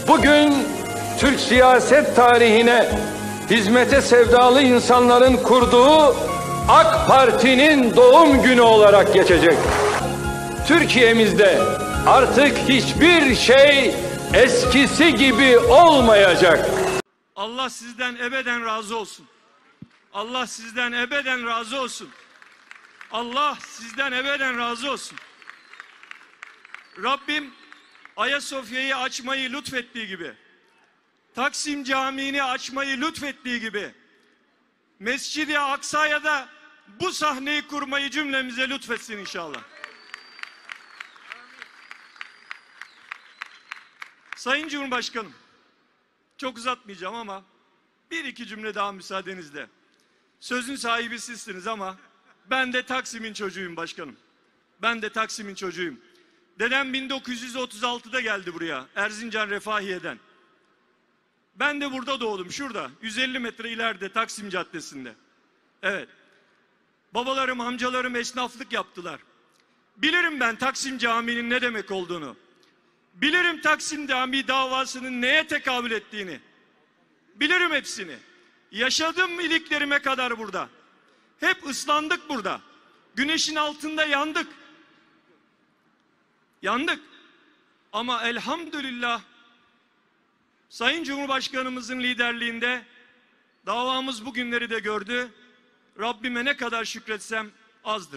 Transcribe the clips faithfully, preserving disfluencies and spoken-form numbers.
bugün Türk siyaset tarihine hizmete sevdalı insanların kurduğu AK Parti'nin doğum günü olarak geçecek. Türkiye'mizde artık hiçbir şey eskisi gibi olmayacak. Allah sizden ebeden razı olsun. Allah sizden ebeden razı olsun. Allah sizden ebeden razı olsun. Rabbim Ayasofya'yı açmayı lütfettiği gibi, Taksim Camii'ni açmayı lütfettiği gibi, Mescid-i Aksa'ya da bu sahneyi kurmayı cümlemize lütfetsin inşallah. Sayın Cumhurbaşkanım, çok uzatmayacağım ama bir iki cümle daha müsaadenizle. Sözün sahibi sizsiniz ama ben de Taksim'in çocuğuyum başkanım. Ben de Taksim'in çocuğuyum. Dedem bin dokuz yüz otuz altıda geldi buraya, Erzincan Refahiye'den. Ben de burada doğdum, şurada, yüz elli metre ileride Taksim Caddesi'nde. Evet. Babalarım, amcalarım esnaflık yaptılar. Bilirim ben Taksim Camii'nin ne demek olduğunu. Bilirim Taksim Camii davasının neye tekabül ettiğini. Bilirim hepsini. Yaşadım iliklerime kadar burada. Hep ıslandık burada. Güneşin altında yandık. Yandık. Ama elhamdülillah Sayın Cumhurbaşkanımızın liderliğinde davamız bugünleri de gördü. Rabbime ne kadar şükretsem azdır.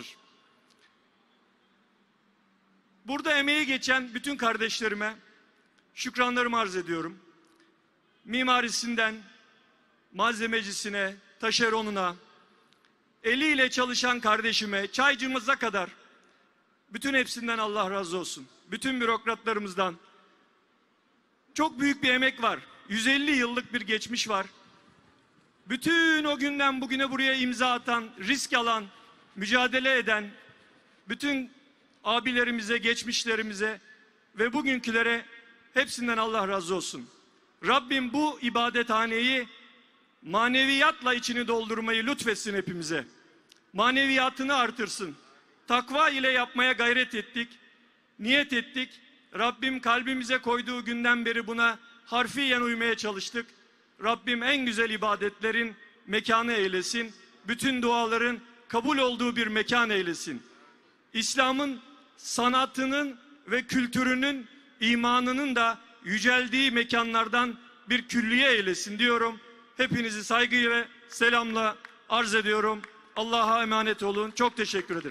Burada emeği geçen bütün kardeşlerime şükranlarımı arz ediyorum. Mimarisinden, malzemecisine, taşeronuna, eliyle çalışan kardeşime, çaycımıza kadar bütün hepsinden Allah razı olsun. Bütün bürokratlarımızdan. Çok büyük bir emek var. yüz elli yıllık bir geçmiş var. Bütün o günden bugüne buraya imza atan, risk alan, mücadele eden bütün abilerimize, geçmişlerimize ve bugünkülere hepsinden Allah razı olsun. Rabbim bu ibadethaneyi maneviyatla içini doldurmayı lütfetsin hepimize. Maneviyatını artırsın. Takva ile yapmaya gayret ettik, niyet ettik. Rabbim kalbimize koyduğu günden beri buna harfiyen uymaya çalıştık. Rabbim en güzel ibadetlerin mekanı eylesin. Bütün duaların kabul olduğu bir mekan eylesin. İslam'ın sanatının ve kültürünün, imanının da yüceldiği mekanlardan bir külliye eylesin diyorum. Hepinizi saygıyla ve selamla arz ediyorum. Allah'a emanet olun. Çok teşekkür ederim.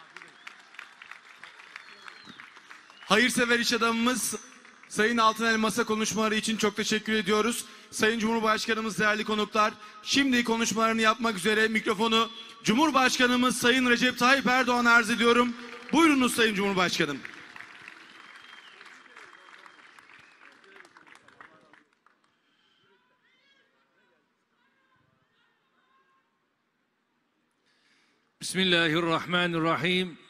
Hayırsever iş adamımız Sayın Altınelmas'a konuşmaları için çok teşekkür ediyoruz. Sayın Cumhurbaşkanımız, değerli konuklar, şimdi konuşmalarını yapmak üzere mikrofonu Cumhurbaşkanımız Sayın Recep Tayyip Erdoğan'a arz ediyorum. Buyurunuz Sayın Cumhurbaşkanım. Bismillahirrahmanirrahim.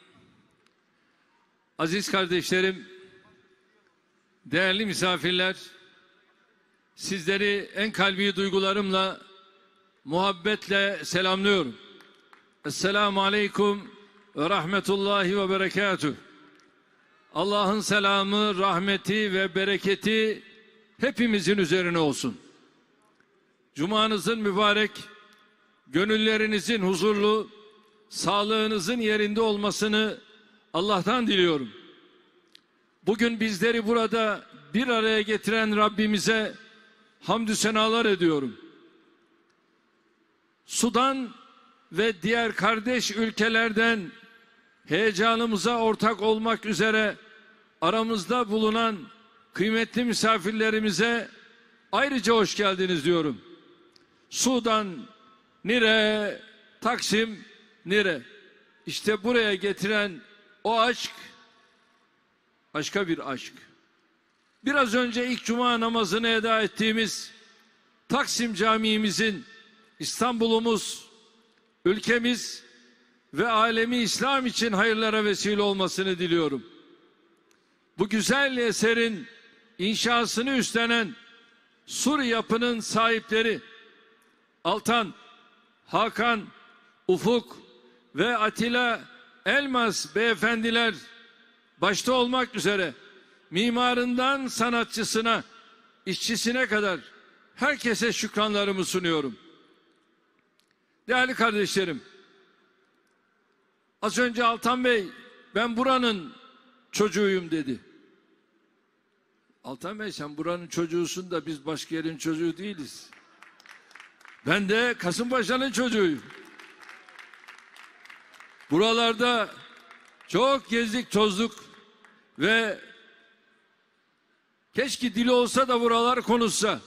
Aziz kardeşlerim, değerli misafirler, sizleri en kalbi duygularımla, muhabbetle selamlıyorum. Esselamu aleyküm ve rahmetullahi ve berekatuh. Allah'ın selamı, rahmeti ve bereketi hepimizin üzerine olsun. Cumanızın mübarek, gönüllerinizin huzurlu, sağlığınızın yerinde olmasını Allah'tan diliyorum. Bugün bizleri burada bir araya getiren Rabbimize hamdü senalar ediyorum. Sudan ve diğer kardeş ülkelerden heyecanımıza ortak olmak üzere aramızda bulunan kıymetli misafirlerimize ayrıca hoş geldiniz diyorum. Sudan nire, Taksim nire. İşte buraya getiren o aşk başka bir aşk. Biraz önce ilk cuma namazını eda ettiğimiz Taksim Camii'mizin İstanbul'umuz, ülkemiz ve alemi İslam için hayırlara vesile olmasını diliyorum. Bu güzel eserin inşasını üstlenen Sur Yapı'nın sahipleri Altan, Hakan, Ufuk ve Atilla Elmas beyefendiler başta olmak üzere mimarından sanatçısına, işçisine kadar herkese şükranlarımı sunuyorum. Değerli kardeşlerim, az önce Altan Bey ben buranın çocuğuyum dedi. Altan Bey sen buranın çocuğusun da biz başka yerin çocuğu değiliz. Ben de Kasımpaşa'nın çocuğuyum. Buralarda çok gezdik tozduk ve keşke dili olsa da buralar konuşsa.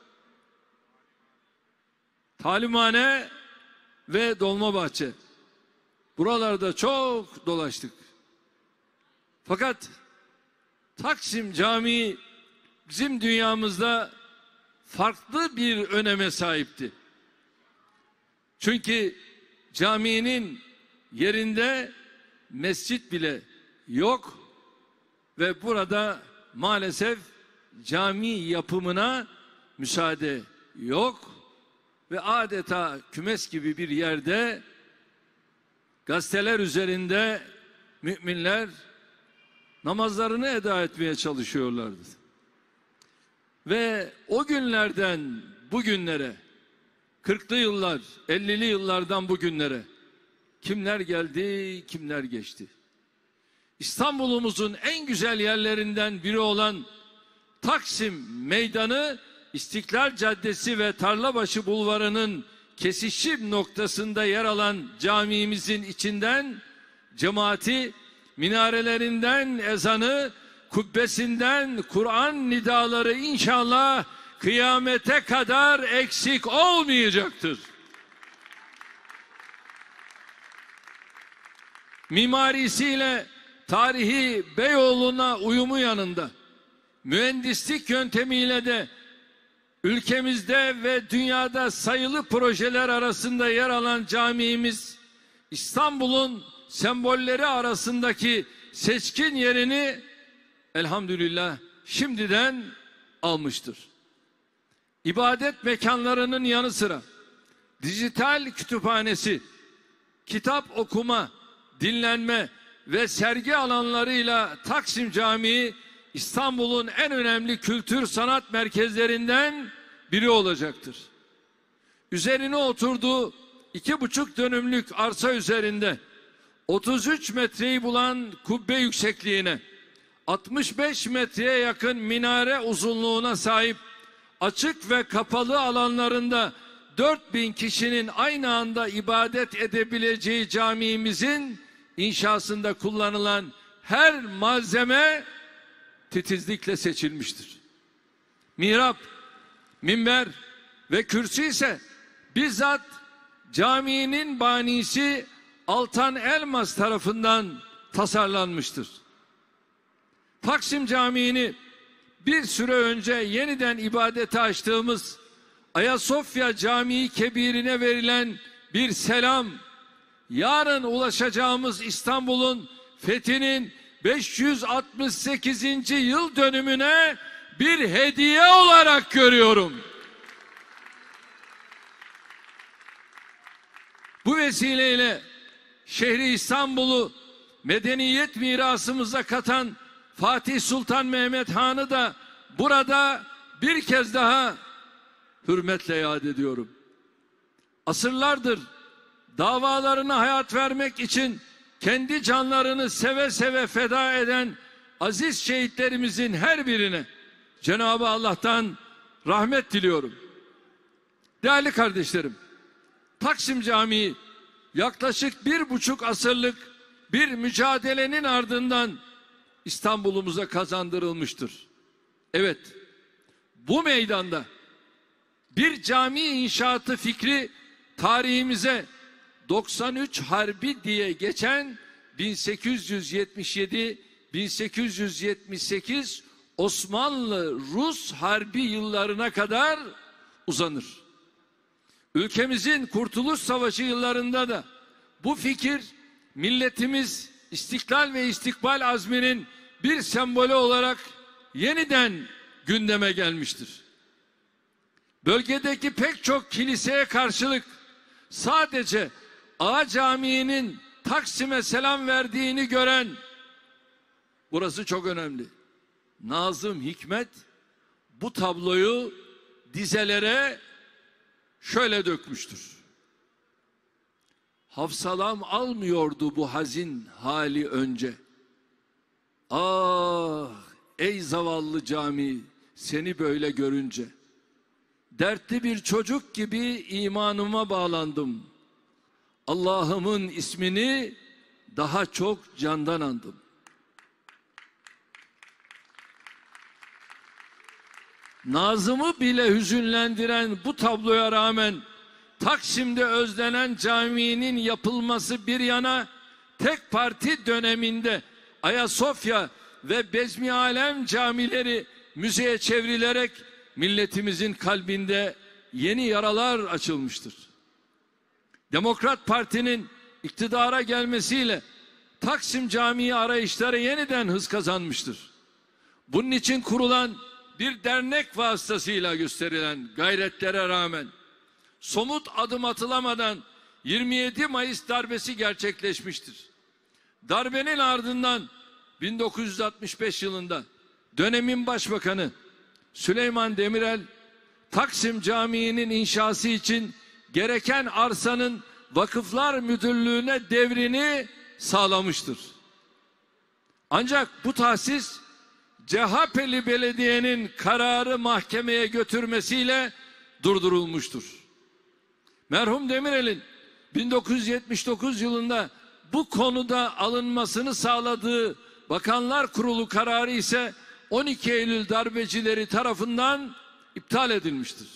Talimhane ve Dolmabahçe. Buralarda çok dolaştık. Fakat Taksim Camii bizim dünyamızda farklı bir öneme sahipti. Çünkü caminin yerinde mescit bile yok ve burada maalesef cami yapımına müsaade yok ve adeta kümes gibi bir yerde gazeteler üzerinde müminler namazlarını eda etmeye çalışıyorlardı. Ve o günlerden bugünlere, kırklı yıllar, ellili yıllardan bugünlere kimler geldi, kimler geçti. İstanbul'umuzun en güzel yerlerinden biri olan Taksim Meydanı, İstiklal Caddesi ve Tarlabaşı Bulvarı'nın kesişim noktasında yer alan camimizin içinden cemaati, minarelerinden ezanı, kubbesinden Kur'an nidaları inşallah kıyamete kadar eksik olmayacaktır. Mimarisiyle tarihi Beyoğlu'na uyumu yanında, mühendislik yöntemiyle de ülkemizde ve dünyada sayılı projeler arasında yer alan camimiz, İstanbul'un sembolleri arasındaki seçkin yerini elhamdülillah şimdiden almıştır. İbadet mekanlarının yanı sıra dijital kütüphanesi, kitap okuma, dinlenme ve sergi alanlarıyla Taksim Camii İstanbul'un en önemli kültür sanat merkezlerinden biri olacaktır. Üzerine oturduğu iki buçuk dönümlük arsa üzerinde otuz üç metreyi bulan kubbe yüksekliğine, altmış beş metreye yakın minare uzunluğuna sahip açık ve kapalı alanlarında dört bin kişinin aynı anda ibadet edebileceği camimizin inşasında kullanılan her malzeme titizlikle seçilmiştir. Mihrap, minber ve kürsü ise bizzat caminin banisi Altan Elmas tarafından tasarlanmıştır. Taksim Camii'ni bir süre önce yeniden ibadete açtığımız Ayasofya Camii Kebir'ine verilen bir selam, yarın ulaşacağımız İstanbul'un fethinin beş yüz altmış sekizinci yıl dönümüne bir hediye olarak görüyorum. Bu vesileyle şehri İstanbul'u medeniyet mirasımıza katan Fatih Sultan Mehmet Han'ı da burada bir kez daha hürmetle yad ediyorum. Asırlardır davalarına hayat vermek için kendi canlarını seve seve feda eden aziz şehitlerimizin her birine Cenab-ı Allah'tan rahmet diliyorum. Değerli kardeşlerim, Taksim Camii yaklaşık bir buçuk asırlık bir mücadelenin ardından İstanbul'umuza kazandırılmıştır. Evet, bu meydanda bir cami inşaatı fikri tarihimize doksan üç Harbi diye geçen bin sekiz yüz yetmiş yedi bin sekiz yüz yetmiş sekiz Osmanlı-Rus Harbi yıllarına kadar uzanır. Ülkemizin Kurtuluş Savaşı yıllarında da bu fikir milletimiz istiklal ve istikbal azminin bir sembolü olarak yeniden gündeme gelmiştir. Bölgedeki pek çok kiliseye karşılık sadece Ağa Camii'nin Taksim'e selam verdiğini gören, burası çok önemli, Nazım Hikmet bu tabloyu dizelere şöyle dökmüştür. Hafsalam almıyordu bu hazin hali önce. Ah ey zavallı cami, seni böyle görünce. Dertli bir çocuk gibi imanıma bağlandım. Allah'ımın ismini daha çok candan andım. Nazım'ı bile hüzünlendiren bu tabloya rağmen Taksim'de özlenen caminin yapılması bir yana, tek parti döneminde Ayasofya ve Bezmi Alem camileri müzeye çevrilerek milletimizin kalbinde yeni yaralar açılmıştır. Demokrat Parti'nin iktidara gelmesiyle Taksim Camii arayışları yeniden hız kazanmıştır. Bunun için kurulan bir dernek vasıtasıyla gösterilen gayretlere rağmen somut adım atılamadan yirmi yedi Mayıs darbesi gerçekleşmiştir. Darbenin ardından bin dokuz yüz altmış beş yılında dönemin başbakanı Süleyman Demirel, Taksim Camii'nin inşası için gereken arsanın Vakıflar Müdürlüğü'ne devrini sağlamıştır. Ancak bu tahsis C H P'li belediyenin kararı mahkemeye götürmesiyle durdurulmuştur. Merhum Demirel'in bin dokuz yüz yetmiş dokuz yılında bu konuda alınmasını sağladığı Bakanlar Kurulu kararı ise on iki Eylül darbecileri tarafından iptal edilmiştir.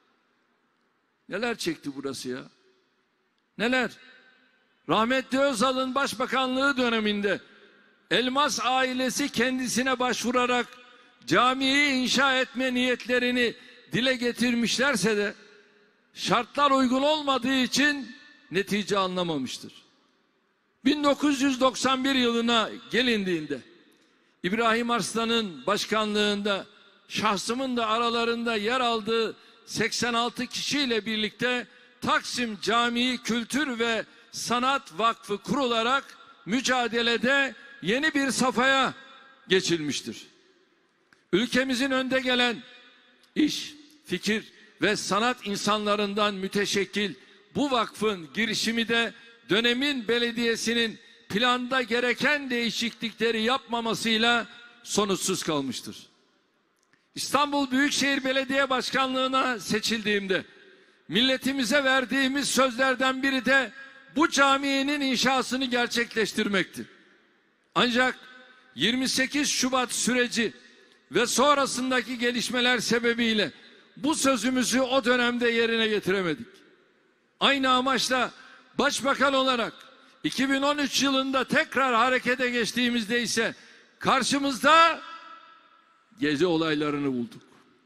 Neler çekti burası ya? Neler? Rahmetli Özal'ın başbakanlığı döneminde Elmas ailesi kendisine başvurarak camiyi inşa etme niyetlerini dile getirmişlerse de şartlar uygun olmadığı için netice alınamamıştır. bin dokuz yüz doksan bir yılına gelindiğinde İbrahim Arslan'ın başkanlığında şahsımın da aralarında yer aldığı seksen altı kişiyle birlikte Taksim Camii Kültür ve Sanat Vakfı kurularak mücadelede yeni bir safhaya geçilmiştir. Ülkemizin önde gelen iş, fikir ve sanat insanlarından müteşekkil bu vakfın girişimi de dönemin belediyesinin planda gereken değişiklikleri yapmamasıyla sonuçsuz kalmıştır. İstanbul Büyükşehir Belediye Başkanlığı'na seçildiğimde milletimize verdiğimiz sözlerden biri de bu caminin inşasını gerçekleştirmekti. Ancak yirmi sekiz Şubat süreci ve sonrasındaki gelişmeler sebebiyle bu sözümüzü o dönemde yerine getiremedik. Aynı amaçla başbakan olarak iki bin on üç yılında tekrar harekete geçtiğimizde ise karşımızda Gezi olaylarını bulduk.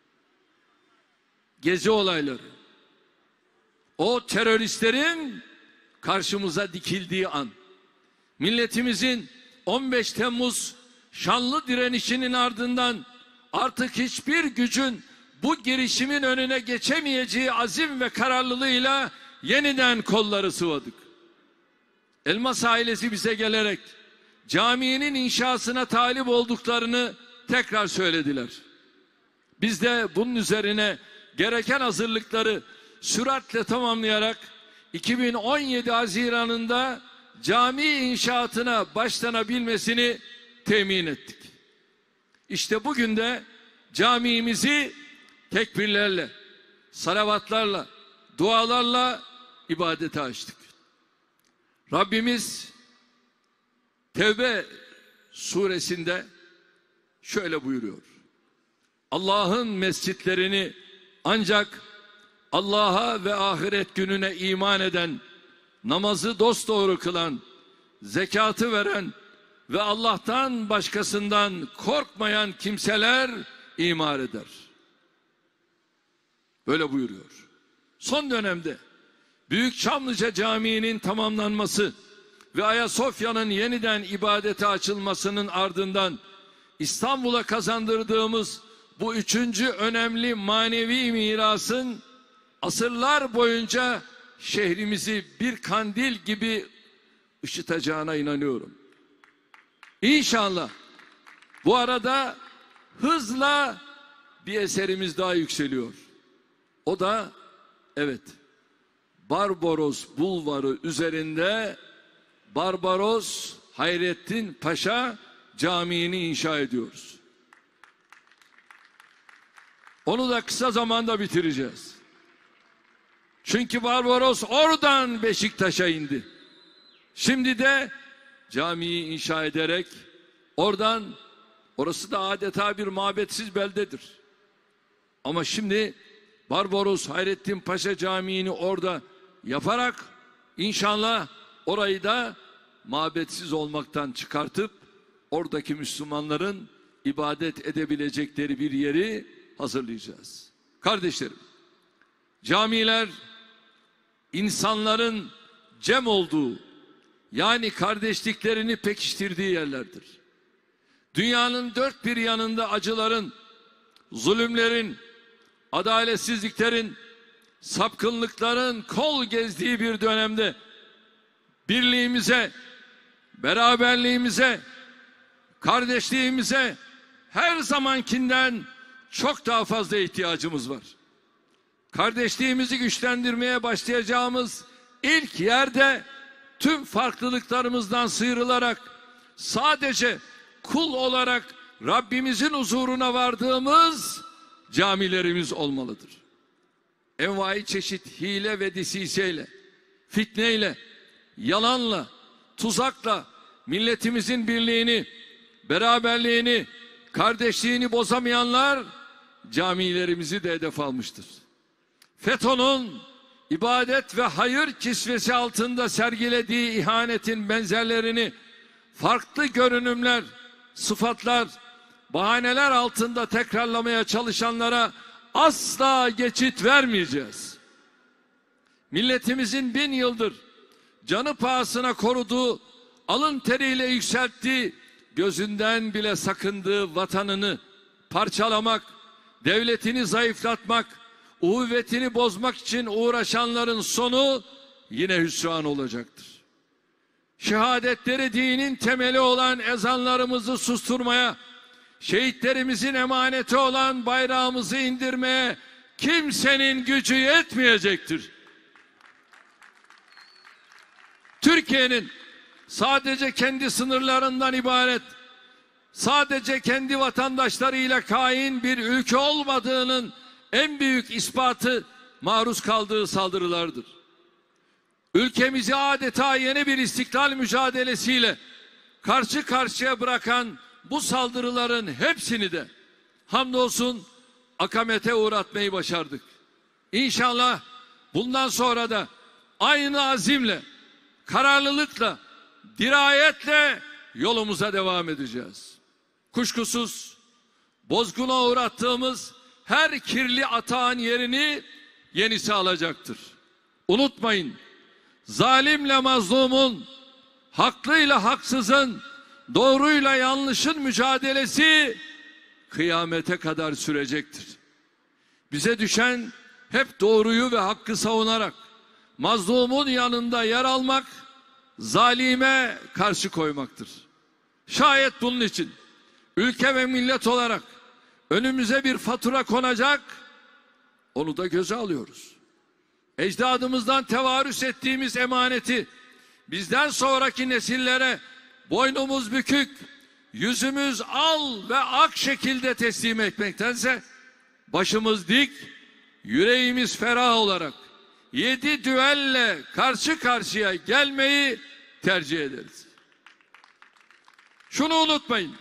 Gezi olayları. O teröristlerin karşımıza dikildiği an, milletimizin on beş Temmuz şanlı direnişinin ardından artık hiçbir gücün bu girişimin önüne geçemeyeceği azim ve kararlılığıyla yeniden kolları sıvadık. Elmas ailesi bize gelerek caminin inşasına talip olduklarını tekrar söylediler. Biz de bunun üzerine gereken hazırlıkları süratle tamamlayarak iki bin on yedi Haziran'ında cami inşaatına başlanabilmesini temin ettik. İşte bugün de camimizi tekbirlerle, salavatlarla, dualarla ibadete açtık. Rabbimiz Tevbe suresinde şöyle buyuruyor. Allah'ın mescitlerini ancak Allah'a ve ahiret gününe iman eden, namazı dosdoğru kılan, zekatı veren ve Allah'tan başkasından korkmayan kimseler imar eder. Böyle buyuruyor. Son dönemde Büyük Çamlıca Camii'nin tamamlanması ve Ayasofya'nın yeniden ibadete açılmasının ardından İstanbul'a kazandırdığımız bu üçüncü önemli manevi mirasın asırlar boyunca şehrimizi bir kandil gibi ışıtacağına inanıyorum. İnşallah bu arada hızla bir eserimiz daha yükseliyor. O da evet Barbaros Bulvarı üzerinde Barbaros Hayrettin Paşa Camii'ni inşa ediyoruz. Onu da kısa zamanda bitireceğiz. Çünkü Barbaros oradan Beşiktaş'a indi. Şimdi de camiyi inşa ederek oradan, orası da adeta bir mabetsiz beldedir. Ama şimdi Barbaros Hayrettin Paşa Camii'ni orada yaparak inşallah orayı da mabetsiz olmaktan çıkartıp oradaki Müslümanların ibadet edebilecekleri bir yeri hazırlayacağız. Kardeşlerim, camiler insanların cem olduğu, yani kardeşliklerini pekiştirdiği yerlerdir. Dünyanın dört bir yanında acıların, zulümlerin, adaletsizliklerin, sapkınlıkların kol gezdiği bir dönemde birliğimize, beraberliğimize, kardeşliğimize her zamankinden çok daha fazla ihtiyacımız var. Kardeşliğimizi güçlendirmeye başlayacağımız ilk yerde tüm farklılıklarımızdan sıyrılarak sadece kul olarak Rabbimizin huzuruna vardığımız camilerimiz olmalıdır. Envai çeşit hile ve desiseyle, fitneyle, yalanla, tuzakla milletimizin birliğini, beraberliğini, kardeşliğini bozamayanlar camilerimizi de hedef almıştır. FETÖ'nün ibadet ve hayır kisvesi altında sergilediği ihanetin benzerlerini farklı görünümler, sıfatlar, bahaneler altında tekrarlamaya çalışanlara asla geçit vermeyeceğiz. Milletimizin bin yıldır canı pahasına koruduğu, alın teriyle yükselttiği, gözünden bile sakındığı vatanını parçalamak, devletini zayıflatmak, uhuvvetini bozmak için uğraşanların sonu yine hüsran olacaktır. Şehadetleri dinin temeli olan ezanlarımızı susturmaya, şehitlerimizin emaneti olan bayrağımızı indirmeye kimsenin gücü yetmeyecektir. Türkiye'nin sadece kendi sınırlarından ibaret, sadece kendi vatandaşlarıyla kain bir ülke olmadığının en büyük ispatı maruz kaldığı saldırılardır. Ülkemizi adeta yeni bir istiklal mücadelesiyle karşı karşıya bırakan bu saldırıların hepsini de hamdolsun akamete uğratmayı başardık. İnşallah bundan sonra da aynı azimle, kararlılıkla, dirayetle yolumuza devam edeceğiz. Kuşkusuz bozguna uğrattığımız her kirli atağın yerini yenisi alacaktır. Unutmayın, zalimle mazlumun, haklıyla haksızın, doğruyla yanlışın mücadelesi kıyamete kadar sürecektir. Bize düşen hep doğruyu ve hakkı savunarak mazlumun yanında yer almak, zalime karşı koymaktır. Şayet bunun için ülke ve millet olarak önümüze bir fatura konacak, onu da göze alıyoruz. Ecdadımızdan tevarüs ettiğimiz emaneti bizden sonraki nesillere boynumuz bükük, yüzümüz al ve ak şekilde teslim etmektense başımız dik, yüreğimiz ferah olarak yedi düelle karşı karşıya gelmeyi tercih ederiz. Şunu unutmayın.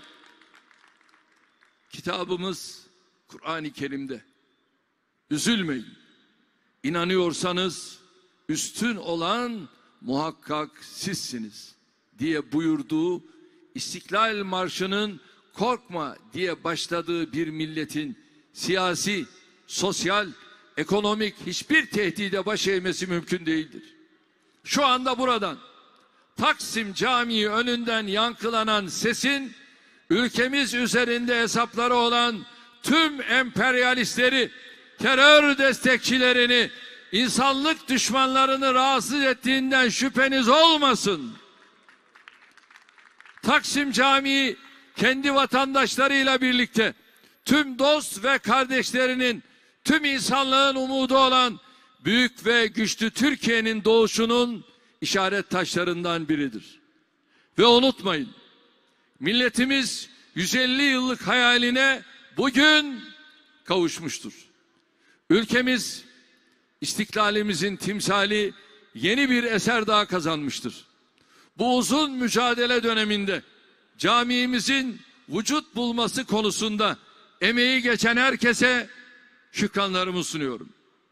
Kitabımız Kur'an-ı Kerim'de üzülmeyin. İnanıyorsanız üstün olan muhakkak sizsiniz diye buyurduğu İstiklal Marşı'nın korkma diye başladığı bir milletin siyasi, sosyal, ekonomik hiçbir tehdide baş eğmesi mümkün değildir. Şu anda buradan Taksim Camii önünden yankılanan sesin ülkemiz üzerinde hesapları olan tüm emperyalistleri, terör destekçilerini, insanlık düşmanlarını rahatsız ettiğinden şüpheniz olmasın. Taksim Camii kendi vatandaşlarıyla birlikte tüm dost ve kardeşlerinin, tüm insanlığın umudu olan büyük ve güçlü Türkiye'nin doğuşunun işaret taşlarından biridir. Ve unutmayın, milletimiz yüz elli yıllık hayaline bugün kavuşmuştur. Ülkemiz istiklalimizin timsali yeni bir eser daha kazanmıştır. Bu uzun mücadele döneminde camimizin vücut bulması konusunda emeği geçen herkese şükranlarımı sunuyorum.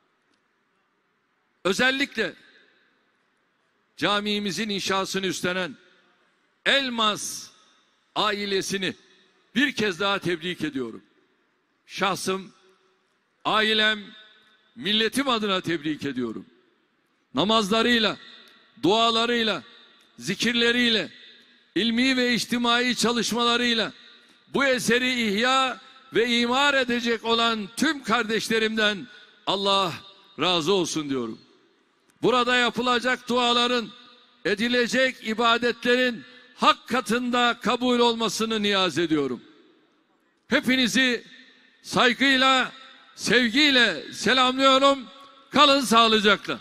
Özellikle camimizin inşasını üstlenen Elmas ailesini bir kez daha tebrik ediyorum. Şahsım, ailem, milletim adına tebrik ediyorum. Namazlarıyla, dualarıyla, zikirleriyle, ilmi ve içtimai çalışmalarıyla bu eseri ihya ve imar edecek olan tüm kardeşlerimden Allah razı olsun diyorum. Burada yapılacak duaların, edilecek ibadetlerin hak katında kabul olmasını niyaz ediyorum. Hepinizi saygıyla, sevgiyle selamlıyorum. Kalın sağlıcakla.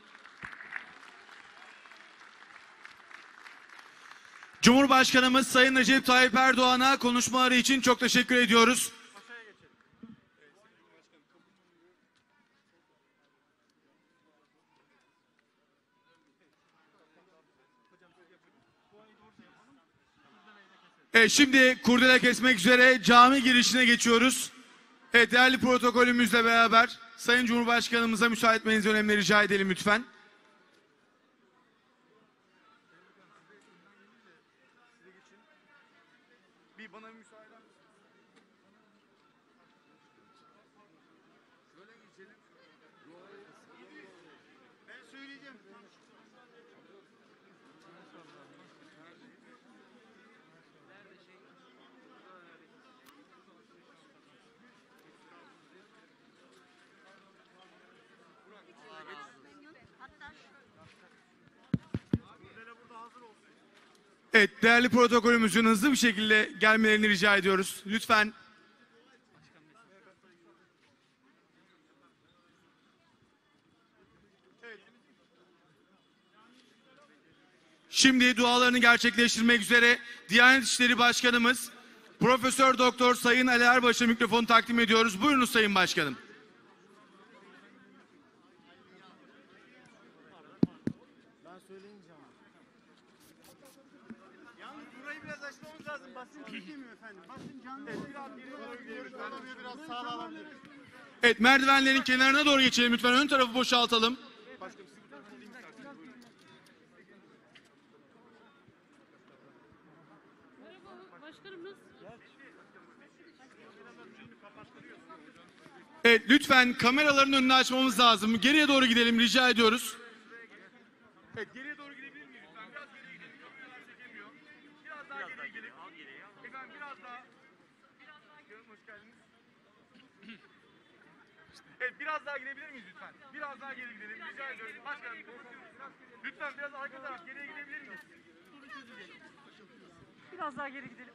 Cumhurbaşkanımız Sayın Recep Tayyip Erdoğan'a konuşmaları için çok teşekkür ediyoruz. Evet, şimdi kurdele kesmek üzere cami girişine geçiyoruz. Evet, değerli protokolümüzle beraber Sayın Cumhurbaşkanımıza müsaade etmenizi önemli rica edelim lütfen. Bir bana müsaade eder misiniz? Şöyle geçelim. Ben söyleyeceğim. Evet, değerli protokolümüzün hızlı bir şekilde gelmelerini rica ediyoruz. Lütfen. Şimdi dualarını gerçekleştirmek üzere Diyanet İşleri Başkanımız Profesör Doktor Sayın Ali Erbaş'a mikrofonu takdim ediyoruz. Buyurunuz Sayın Başkanım. Evet, merdivenlerin kenarına doğru geçelim lütfen. Ön tarafı boşaltalım. Evet, lütfen kameraların önünü açmamız lazım. Geriye doğru gidelim, rica ediyoruz. Evet, geriye doğru gidebilir miyiz lütfen? Biraz geriye gidelim. Kameralar çekemiyor. Biraz daha geriye gidelim. Efendim biraz daha. Biraz daha gidelim. Hoş geldiniz. Evet, biraz daha gidebilir miyiz lütfen? Biraz daha geri gidelim. Rica ediyorum. Başkanım, lütfen biraz arka taraf geriye gidebilir miyiz? Biraz daha geri gidelim.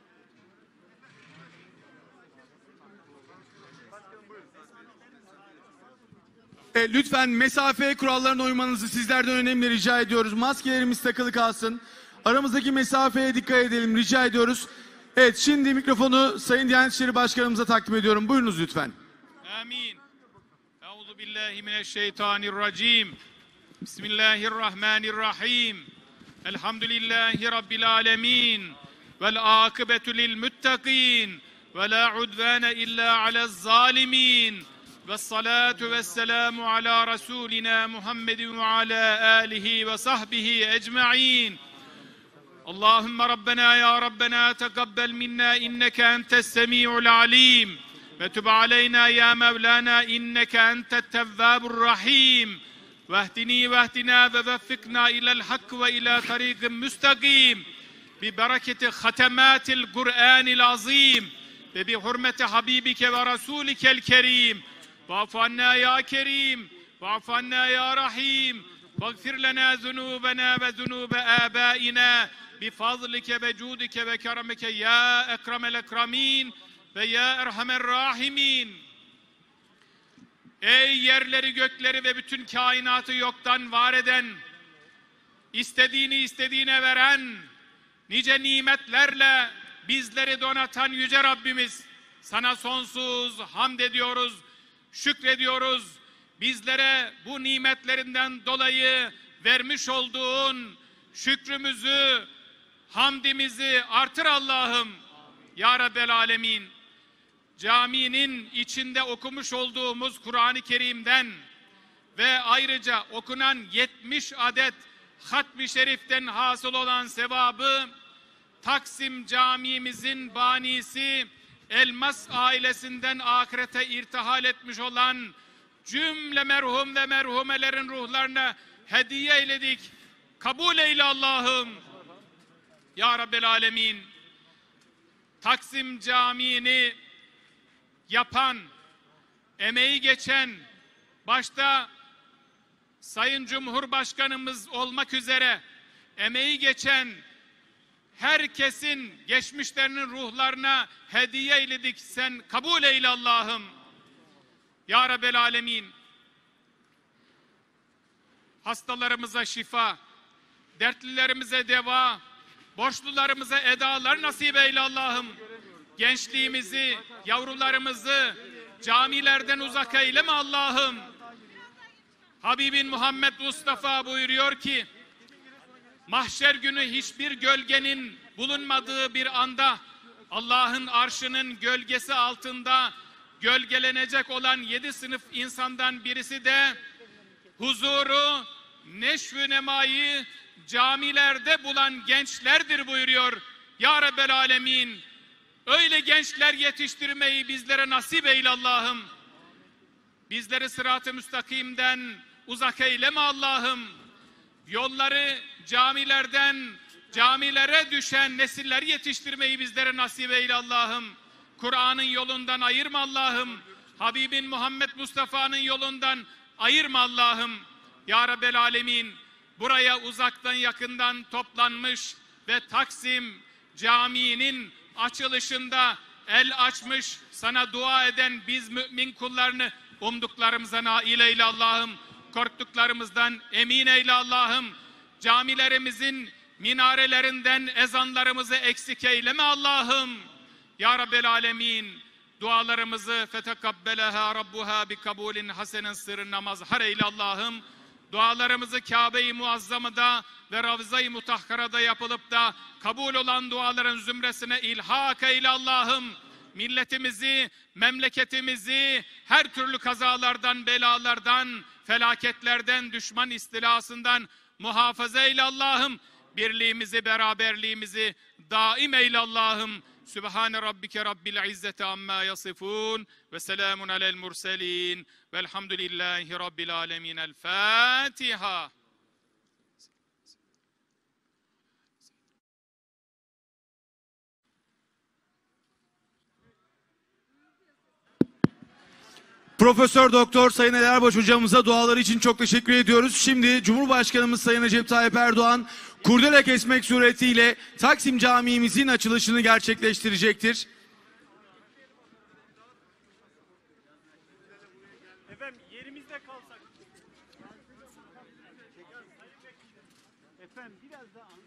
E, lütfen mesafe kurallarına uymanızı sizlerden önemli rica ediyoruz. Maskelerimiz takılı kalsın. Aramızdaki mesafeye dikkat edelim rica ediyoruz. Evet, şimdi mikrofonu Sayın Diyanet İşleri Başkanımıza takdim ediyorum. Buyurunuz lütfen. Amin. Euzu billahi mineşşeytanirracim. Bismillahirrahmanirrahim. Elhamdülillahi rabbil alamin. Vel akıbetu lil muttaqin. Ve la udvane illa alez zalimin. Vessalatu vesselamu ala Resulina Muhammedin ve ala alihi ve sahbihi ecma'in. Allahümme Rabbena ya Rabbena tegabbel minna inneke entes semi'ul alim. Ve tub aleyna ya Mevlana inneke entet tevvabur rahim. Vehdini vehdina ve veffikna ilel hak ve ila tariqin müstakim. Bi bereketi hatematil Kur'anil azim. Ve bi hurmeti habibike ve rasulikel kerim. Va'fu anna ya kerim. Va'fu anna ya rahim. Vagfir lana zunubena ve zunube abaina. Bifazlike ve cudike ve keremeke ya ekremel ekremin. ve ya erhamer rahimin. Ey yerleri, gökleri ve bütün kainatı yoktan var eden, istediğini istediğine veren, nice nimetlerle bizleri donatan yüce Rabbimiz, sana sonsuz hamd ediyoruz, şükrediyoruz. Bizlere bu nimetlerinden dolayı vermiş olduğun şükrümüzü, hamdimizi artır Allah'ım. Ya Rabbel Alemin. Caminin içinde okumuş olduğumuz Kur'an-ı Kerim'den ve ayrıca okunan yetmiş adet Hatm-i Şerif'ten hasıl olan sevabı Taksim Camimizin banisi Elmas ailesinden ahirete irtihal etmiş olan cümle merhum ve merhumelerin ruhlarına hediye eyledik. Kabul eyle Allah'ım. Ya Rabbel Alemin. Taksim Camii'ni yapan, emeği geçen, başta Sayın Cumhurbaşkanımız olmak üzere emeği geçen herkesin geçmişlerinin ruhlarına hediye eyledik. Sen kabul eyle Allah'ım. Ya Rabbel Alemin. Hastalarımıza şifa, dertlilerimize deva, borçlularımıza edalar nasip eyle Allah'ım. Gençliğimizi, yavrularımızı camilerden uzak eyleme Allah'ım. Habibin Muhammed Mustafa buyuruyor ki, mahşer günü hiçbir gölgenin bulunmadığı bir anda Allah'ın arşının gölgesi altında gölgelenecek olan yedi sınıf insandan birisi de huzuru, neşv-ü nemayı camilerde bulan gençlerdir buyuruyor. Ya Rabbel Alemin. Öyle gençler yetiştirmeyi bizlere nasip eyle Allah'ım. Bizleri sırat-ı müstakimden uzak eyleme Allah'ım. Yolları camilerden camilere düşen nesiller yetiştirmeyi bizlere nasip eyle Allah'ım. Kur'an'ın yolundan ayırma Allah'ım. Habibin Muhammed Mustafa'nın yolundan ayırma Allah'ım. Ya Rabbel Alemin. Buraya uzaktan yakından toplanmış ve Taksim Camii'nin açılışında el açmış sana dua eden biz mümin kullarını umduklarımıza nail eyle Allah'ım. Korktuklarımızdan emin eyle Allah'ım. Camilerimizin minarelerinden ezanlarımızı eksik eyleme Allah'ım. Ya Rabbel Alemin. Dualarımızı fetekabbeleha rabbuha bi kabulin hasenen sırrına mazhar eyle Allah'ım. Dualarımızı Kabe-i Muazzama'da ve Ravza-i Mutahhara'da yapılıp da kabul olan duaların zümresine ilhak eyle Allah'ım. Milletimizi, memleketimizi her türlü kazalardan, belalardan, felaketlerden, düşman istilasından muhafaza eyle Allah'ım. Birliğimizi, beraberliğimizi daim eyle Allah'ım. Sübhane Rabbike Rabbil İzzeti amma yasifun ve selamun alel murselin velhamdülillahi Rabbil alemin. El Fatiha. Profesör Doktor Sayın Ali Erbaş hocamıza duaları için çok teşekkür ediyoruz. Şimdi Cumhurbaşkanımız Sayın Recep Tayyip Erdoğan kurdele kesmek suretiyle Taksim Camii'mizin açılışını gerçekleştirecektir. Efendim yerimizde kalsak. Efendim biraz daha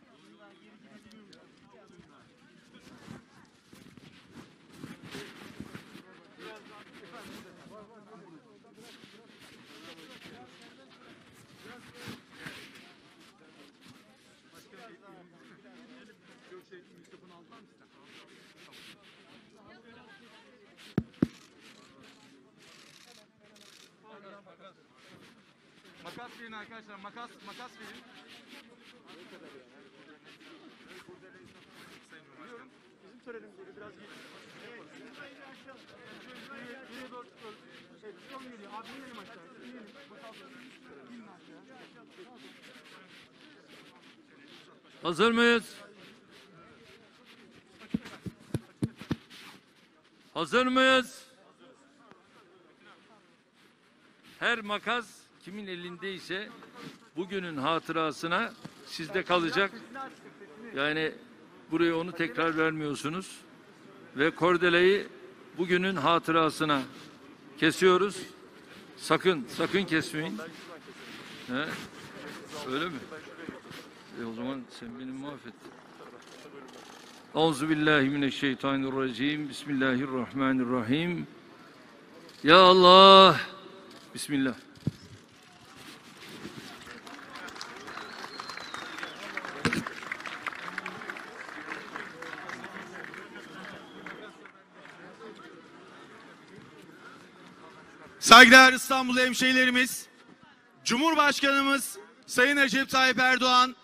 Makas verin arkadaşlar, makas, makas verin. bizim törenimiz böyle biraz geç. Evet. Buraya doğru çıkıyoruz. Şey, son geliyor. Abi inelim aşağı. İnelim. Bakalım. İnin aşağı. Hazır mıyız? Hazır mıyız? Her makas kimin elindeyse bugünün hatırasına sizde kalacak. Yani buraya onu tekrar vermiyorsunuz. ve kordeleyi bugünün hatırasına kesiyoruz. Sakın, sakın kesmeyin. He? Öyle mi? E o zaman sen beni mahvettin. Euzubillahimineşşeytanirracim. Bismillahirrahmanirrahim. Ya Allah. Bismillah. Saygıdeğer İstanbul hemşehrilerimiz, Cumhurbaşkanımız Sayın Recep Tayyip Erdoğan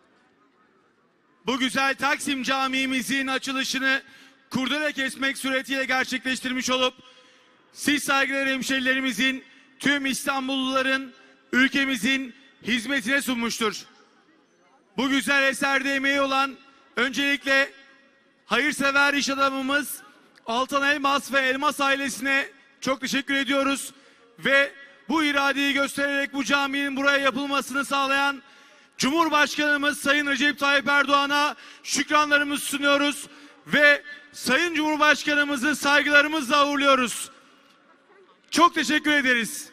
bu güzel Taksim Camii'mizin açılışını kurdele kesmek suretiyle gerçekleştirmiş olup siz saygıdeğer hemşehrilerimizin, tüm İstanbulluların, ülkemizin hizmetine sunmuştur. Bu güzel eserde emeği olan öncelikle hayırsever iş adamımız Altan Elmas ve Elmas ailesine çok teşekkür ediyoruz ve bu iradeyi göstererek bu caminin buraya yapılmasını sağlayan Cumhurbaşkanımız Sayın Recep Tayyip Erdoğan'a şükranlarımızı sunuyoruz ve Sayın Cumhurbaşkanımızı saygılarımızla uğurluyoruz. Çok teşekkür ederiz.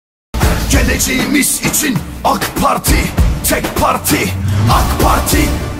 Geleceğimiz için AK Parti, tek parti, AK Parti.